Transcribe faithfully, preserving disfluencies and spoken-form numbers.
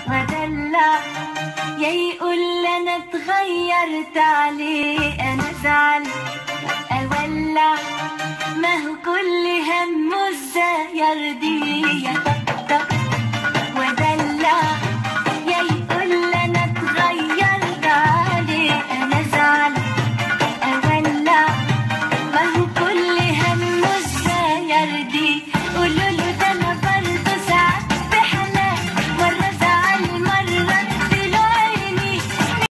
ودلع، يا يقول انا اتغيرت عليه انا ازعل اولع، ما هو كل همه ازاي يرضيه.